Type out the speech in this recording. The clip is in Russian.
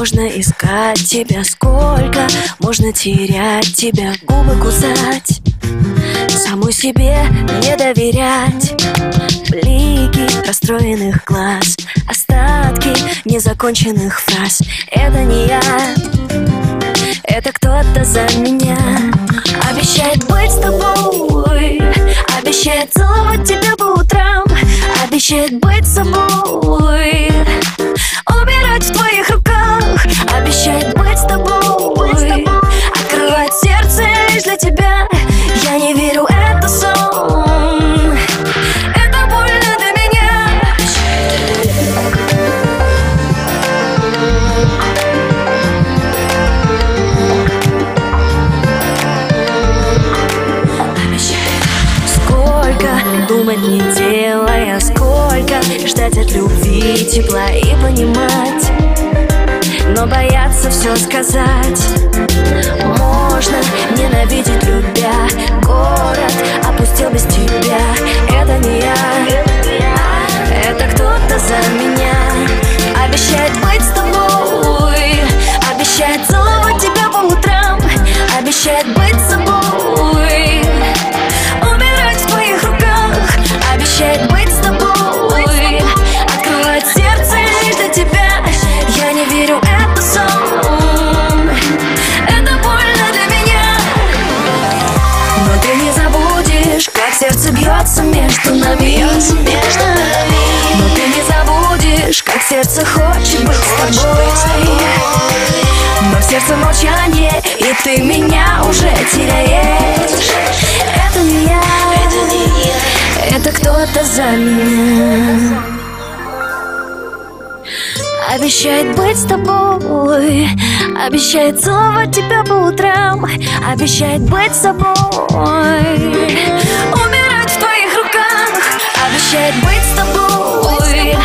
Можно искать тебя сколько, можно терять тебя, губы кусать, самой себе не доверять. Блики расстроенных глаз, остатки незаконченных фраз. Это не я, это кто-то за меня. Обещает быть с тобой, обещает целовать тебя по утрам, обещает быть с собой, умирать в твоих руках. Обещает быть с тобой, открывать сердце лишь для тебя. Я не верю, это сон, это больно для меня. Сколько думать не делая, сколько ждать от любви тепла и понимать, но бояться все сказать. Можно ненавидеть любя, город опустил без тебя. Это не я, это кто-то за меня. Обещает быть с тобой, обещает целовать тебя по утрам, обещает быть с собой, умирать в твоих руках. Обещает быть с тобой, открывать сердце лишь для тебя. Я не верю, это сон, это больно для меня. Но ты не забудешь, как сердце бьется между нами. Но ты не забудешь, как сердце хочет быть с тобой. Но в сердце молчание, и ты меня уже теряешь. Это не я, это кто-то за меня. Обещает быть с тобой, обещает целовать тебя по утрам, обещает быть с собой, умирать в твоих руках. Обещает быть с тобой,